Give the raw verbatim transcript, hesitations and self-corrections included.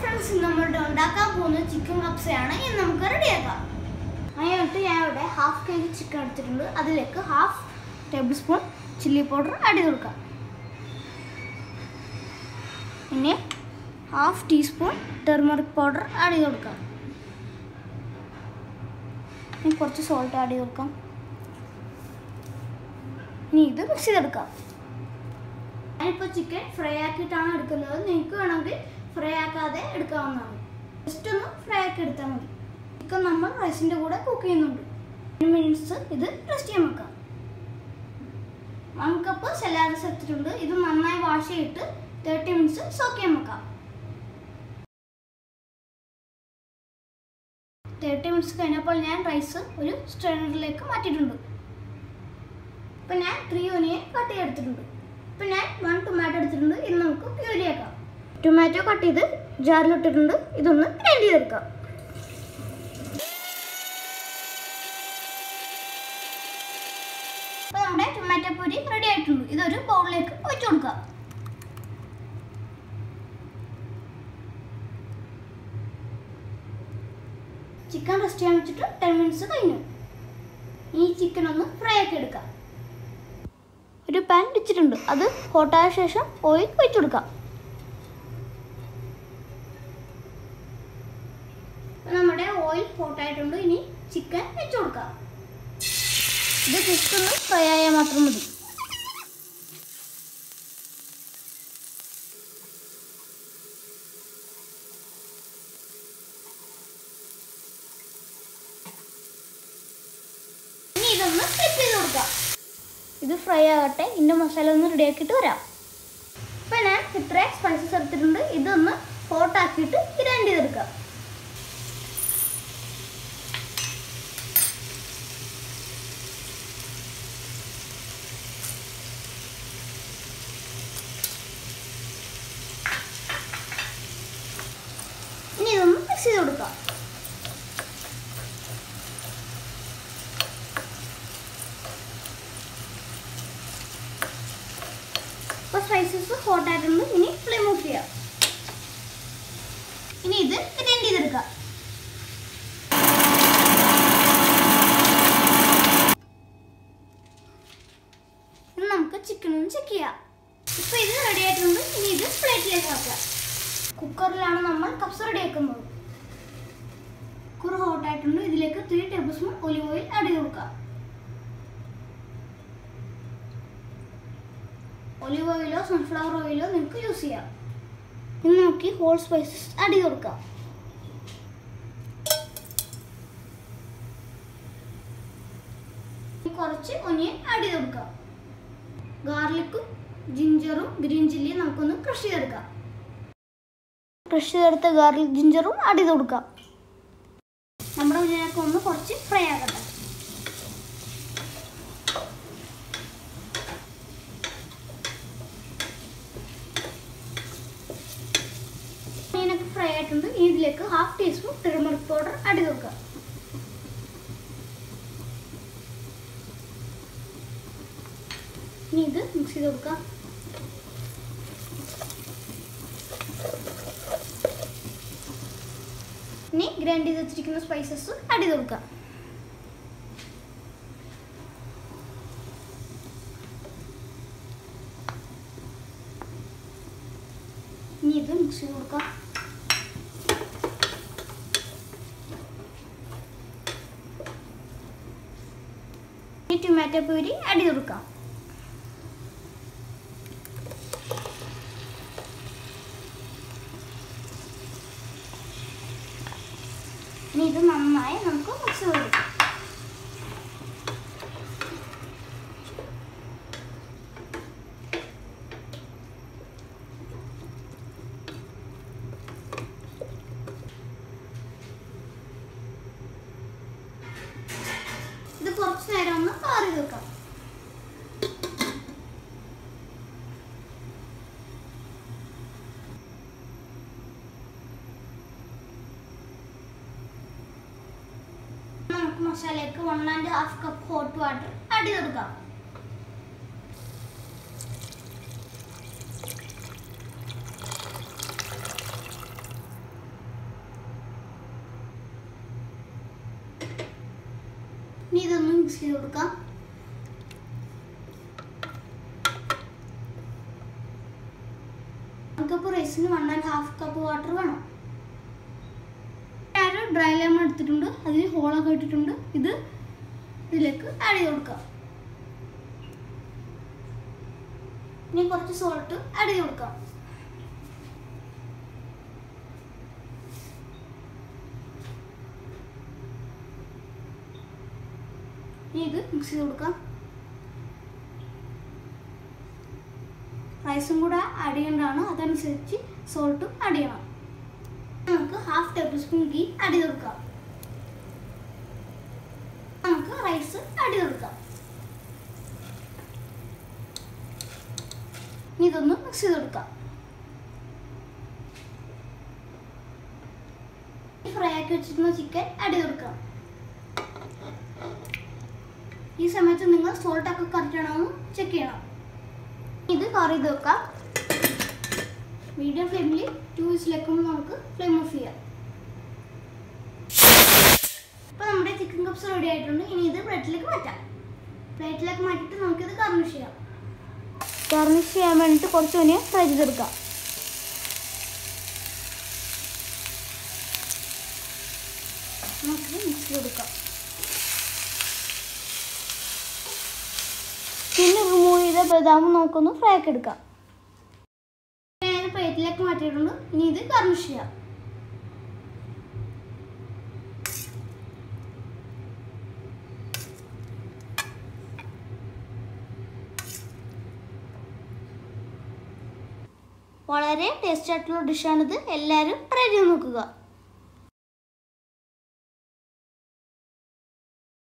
Friends, നമ്മളുടെ ഉണ്ടാക്കാൻ പോകുന്ന ചിക്കൻ കപ്സയാണ്. ഇനി നമുക്ക് റെഡിയാക്കാം. അതിനായിട്ട് ഞാൻ ഇവിടെ ഹാഫ് കെ ജി ചിക്കൻ എടുത്തിട്ടുണ്ട്. അതിലേക്ക് half tablespoon chilli powder add ചെയ്ത് കൊടുക്കാം. പിന്നെ half teaspoon turmeric powder add ചെയ്ത് കൊടുക്കാം. ഇനി കുറച്ച് സോൾട്ട് ആഡ് ചെയ്ത് കൊടുക്കാം. ഇനി ഇത് മിക്സ് ചെയ്തെടുക്കാം. ഞാനിപ്പോൾ ചിക്കൻ ഫ്രൈ ആക്കിയിട്ടാണ് എടുക്കുന്നത്. നിങ്ങൾക്ക് വേണമെങ്കിൽ ഫ്രൈ ആക്കാതെ എടുക്കാവുന്നതാണ്. ജസ്റ്റ് ഒന്ന് ഫ്രൈ ആക്കി എടുത്താൽ മതി. ചിക്കൻ നമ്മൾ റൈസിൻ്റെ കൂടെ കുക്ക് ചെയ്യുന്നുണ്ട്. ടെൻ മിനിറ്റ്സ് ഇത് റെസ്റ്റ് ചെയ്യാൻ വെക്കാം. വൺ കപ്പ് സലാഡ്സ് എടുത്തിട്ടുണ്ട്. ഇത് നന്നായി വാഷ് ചെയ്തിട്ട് തേർട്ടി മിനിറ്റ്സ് സോക്ക് ചെയ്യാൻ വെക്കാം. തേർട്ടി മിനിറ്റ്സ് കഴിഞ്ഞപ്പോൾ ഞാൻ റൈസ് ഒരു സ്ട്രെയിനറിലേക്ക് മാറ്റിയിട്ടുണ്ട്. ഇപ്പം ഞാൻ ത്രീ ഒനിയൻ കട്ട് ചെയ്തെടുത്തിട്ടുണ്ട്. ഇപ്പം ഞാൻ വൺ ടൊമാറ്റോ എടുത്തിട്ടുണ്ട്. ഇത് നമുക്ക് പ്യൂരി ആക്കാം. ടൊമാറ്റോ കട്ട് ചെയ്ത് ജാറിലിട്ടിട്ടുണ്ട്. ഇതൊന്ന് ഗ്രൈൻഡ് ചെയ്തെടുക്കാം. അപ്പോൾ നമ്മുടെ ടൊമാറ്റോ പ്യൂരി റെഡി ആയിട്ടുണ്ട്. ഇതൊരു ബൗളിലേക്ക് ഒഴിച്ചു കൊടുക്കാം. ചിക്കൻ റെസ്റ്റ് ചെയ്യാൻ വെച്ചിട്ട് ടെൻ മിനിറ്റ്സ് കഴിഞ്ഞു. ഈ ചിക്കൻ ഒന്ന് ഫ്രൈ ആക്കി എടുക്കാം. ഒരു പാൻ വെച്ചിട്ടുണ്ട്. അത് ഹോട്ടായ ശേഷം ഓയിൽ ഒഴിച്ചു കൊടുക്കാം. നമ്മുടെ ഓയിൽ ഹോട്ടായിട്ടുണ്ട്. ഇനി ചിക്കൻ വെച്ചു കൊടുക്കാം. ഇത് ജസ്റ്റ് ഒന്ന് ഫ്രൈ ആയാൽ മാത്രം മതി. ഇനി ഇതൊന്ന് ഫ്ലിപ്പ് ചെയ്ത് കൊടുക്കാം. ഇത് ഫ്രൈ ആകട്ടെ. ഇതിൻ്റെ മസാല ഒന്ന് റെഡിയാക്കിയിട്ട് വരാം. ഇപ്പം ഞാൻ ഇത്രയും സ്പൈസസ് എടുത്തിട്ടുണ്ട്. ഇതൊന്ന് ഹോട്ടാക്കിയിട്ട് ഗ്രൈൻഡ് ചെയ്തെടുക്കാം. ഇനി ഇതൊന്ന് മിക്സ് ചെയ്ത് കൊടുക്കാം. ഇപ്പോൾ സ്പൈസസ് ഹോട്ടായിട്ടുണ്ട്. ഇനി ഫ്ലെയിം ഓഫ് ചെയ്യാം. ഇനി ഇത് ഗ്രൈൻഡ് ചെയ്തെടുക്കാം. ഇനി നമുക്ക് ചിക്കൻ ഒന്ന് ചെക്ക് ചെയ്യാം. ഇപ്പോൾ ഇത് റെഡി ആയിട്ടുണ്ട്. ഇനി ഇത് പ്ലേറ്റിലേക്ക് ആക്കാം. കുക്കറിലാണ് നമ്മൾ കപ്സ് റെഡിയാക്കുന്നത്. കുക്കർ ഹോട്ടായിട്ടുണ്ട്. ഇതിലേക്ക് three tablespoon olive oil add ചെയ്ത് കൊടുക്കാം. ഒലിവ് ഓയിലോ സൺഫ്ലവർ ഓയിലോ നിങ്ങൾക്ക് യൂസ് ചെയ്യാം. ഇനി നോക്കി ഹോൾ സ്പൈസസ് ആഡ് ചെയ്ത് കൊടുക്കാം. കുറച്ച് ഒനിയൻ ആഡ് ചെയ്ത് കൊടുക്കാം. ഗാർലിക്കും ജിഞ്ചറും ഗ്രീൻ ചില്ലിയും നമുക്കൊന്ന് ക്രഷ് ചെയ്തെടുക്കാം. ക്രഷ് ചെയ്തെടുത്ത ഗാർലിക് ജിഞ്ചറും ആഡ് ചെയ്ത് കൊടുക്കാം. നമ്മുടെ ഒനിയനൊക്കെ ഒന്ന് കുറച്ച് ഫ്രൈ ആക്കട്ടെ. ഒനിയനൊക്കെ ഫ്രൈ ആയിട്ടുണ്ട്. ഇതിലേക്ക് half teaspoon turmeric powder add ചെയ്ത് കൊടുക്കാം. ഇനി ഇത് മിക്സ് ചെയ്ത് കൊടുക്കാം. ഇനി ഗ്രൈൻഡ് ചെയ്ത് വെച്ചിരിക്കുന്ന സ്പൈസസ് ആഡ് ചെയ്ത് കൊടുക്കാം. ഇനി ഇത് മിക്സ് ചെയ്ത് കൊടുക്കാം. ഇനി ടൊമാറ്റോ പ്യൂരി ആഡ് ചെയ്ത് കൊടുക്കാം. ഇനി ഇത് നന്നായി നമുക്ക് മിക്സ് ചെയ്ത് കൊടുക്കാം. ഇത് കുറച്ച് നേരം ഒന്ന് കവർ ചെയ്ത് വെക്കാം. മസാലയ്ക്ക് one and half cup hot water add ചെയ്ത് കൊടുക്കാം. ഇനി ഇതൊന്ന് മിക്സ് ചെയ്ത് കൊടുക്കാം. കപ്പ് റൈസിന് one and half cup water വേണം. ഞാനൊരു ഡ്രൈ ലെമൺ എടുത്തിട്ടുണ്ട്, അതിൽ ഹോളൊക്കെ ഇട്ടിട്ടുണ്ട്. ഇത് ഇതിലേക്ക് ആഡ് ചെയ്ത് കൊടുക്കാം. ഇനി കുറച്ച് സോൾട്ട് ആഡ് ചെയ്ത് കൊടുക്കാം. ഇനി ഇത് മിക്സ് ചെയ്ത് കൊടുക്കാം. റൈസും കൂടെ ആഡ് ചെയ്യേണ്ടതാണ്, അതനുസരിച്ച് സോൾട്ടും ആഡ് ചെയ്യണം. നമുക്ക് half tablespoon ghee add ചെയ്ത് കൊടുക്കാം. നമുക്ക് റൈസ് ആഡ് ചെയ്ത് കൊടുക്കാം. ഇനി ഇതൊന്ന് മിക്സ് ചെയ്ത് കൊടുക്കാം. ഫ്രൈ ആക്കി വെച്ചിരുന്ന ചിക്കൻ ആഡ് ചെയ്ത് കൊടുക്കാം. ഈ സമയത്ത് നിങ്ങൾ സോൾട്ടൊക്കെ കറക്റ്റ് ആണോ എന്ന് ചെക്ക് ചെയ്യണം. ഇത് കവർ ചെയ്ത് വെക്കാം. മീഡിയം ഫ്ലെയിമിൽ ടു വിസിലേക്കുമ്പോൾ നമുക്ക് ഫ്ലെയിം ഓഫ് ചെയ്യാം. ഇപ്പോൾ നമ്മുടെ ചിക്കൻ കപ്സ് റെഡി ആയിട്ടുണ്ട്. ഇനി ഇത് പ്ലേറ്റിലേക്ക് മാറ്റാം. പ്ലേറ്റിലേക്ക് മാറ്റിയിട്ട് നമുക്കിത് ഗാർണിഷ് ചെയ്യാം. ഗാർണിഷ് ചെയ്യാൻ വേണ്ടിയിട്ട് കുറച്ച് ഒനിയൻ ഫ്രൈ ചെയ്തെടുക്കാം. നമുക്കിത് മിക്സ് ചെയ്തെടുക്കാം. പിന്നെ റിമൂവ് ചെയ്ത ബദാം നമുക്കൊന്ന് ഫ്രൈ ആക്കി എടുക്കാം. ഞാൻ പ്ലേറ്റിലേക്ക് മാറ്റിയിട്ടുണ്ട്. ഇനി ഇത് ഗാർണിഷ് ചെയ്യാം. വളരെ ടേസ്റ്റ് ആയിട്ടുള്ള ഡിഷാണിത്. എല്ലാവരും ട്രൈ ചെയ്ത് നോക്കുക.